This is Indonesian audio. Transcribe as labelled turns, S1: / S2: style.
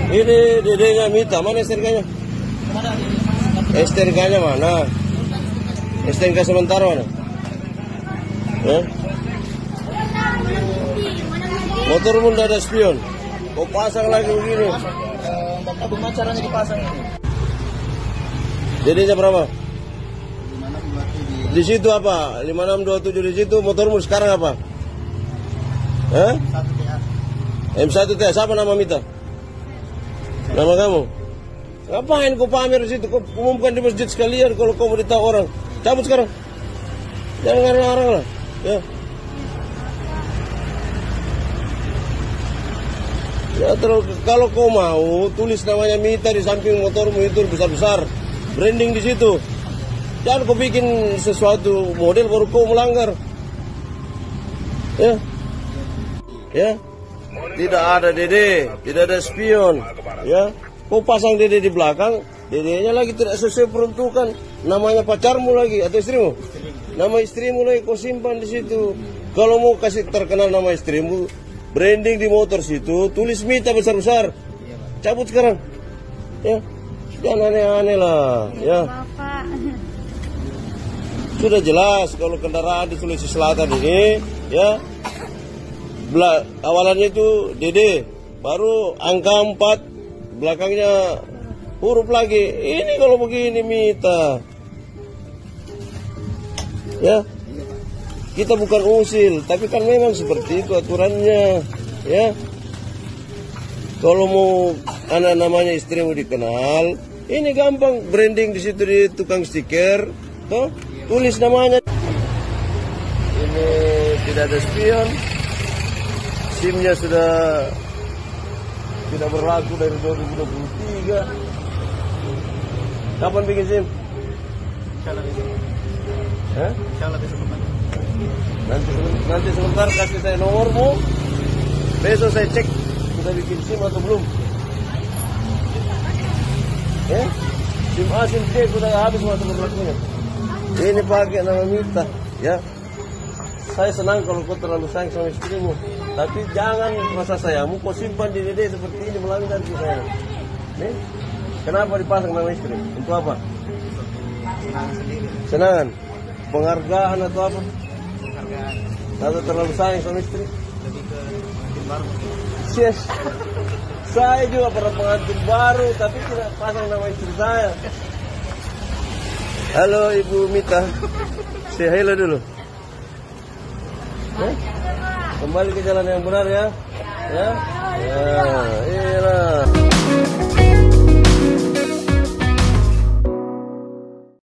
S1: Ini dedenya Mita, mana STNK-nya? STNK-nya mana? STNK sementara mana? Motormu udah ada spion. Kau pasang lagi begini.
S2: Bagaimana caranya dipasang ini?
S1: Dedenya berapa? Di situ apa? 5627 di situ. Motormu sekarang apa? M1TA. Siapa nama Mita? Nama kamu? Ngapain kau pamer di situ? Kau umumkan di masjid sekalian kalau kau mau ditahu orang. Cabut sekarang. Jangan larang lah. Ya. Ya kalau kau mau tulis namanya Mita di samping motormu itu besar-besar. Branding di situ. Jangan kau bikin sesuatu model baru kau melanggar. Ya. Ya. Tidak ada dede, tidak ada spion. Ya. Kau pasang dede di belakang, dedenya lagi tidak sesuai peruntukan. Namanya pacarmu lagi atau istrimu? Nama istrimu lagi kau simpan di situ. Kalau mau kasih terkenal nama istrimu, branding di motor situ, tulis Mita besar-besar. Cabut sekarang. Ya. Jangan aneh-aneh lah, ya. Sudah jelas kalau kendaraan di Sulawesi Selatan ini, ya. Awalannya itu DD, baru angka 4, belakangnya huruf lagi. Ini kalau begini Mita. Ya. Kita bukan usil, tapi kan memang seperti itu aturannya, ya. Kalau mau anak namanya istrimu dikenal, ini gampang branding di situ di tukang stiker, toh, tulis namanya. Ini tidak ada spion, SIM-nya sudah tidak berlaku dari 2023. Kapan bikin SIM?
S2: Insyaallah besok kembali.
S1: Nanti sebentar kasih saya nomormu. Besok saya cek sudah bikin SIM atau belum. SIM A, SIM C sudah habis masa berlakunya. Ini pakai nama Mita, ya. Saya senang kalau kau terlalu sayang sama istrimu, tapi jangan rasa sayangmu kau simpan di dede seperti ini melanggar ke saya. Nih, kenapa dipasang nama istri? Untuk apa?
S2: Senang sendiri.
S1: Senangan, penghargaan atau apa?
S2: Penghargaan.
S1: Atau terlalu sayang sama istri?
S2: Lebih ke pengantin baru.
S1: Yes. Saya juga pernah pengantin baru, tapi tidak pasang nama istri saya. Halo Ibu Mita, say hello dulu. Kembali ke jalan yang benar ya. Ya. Ya, iya.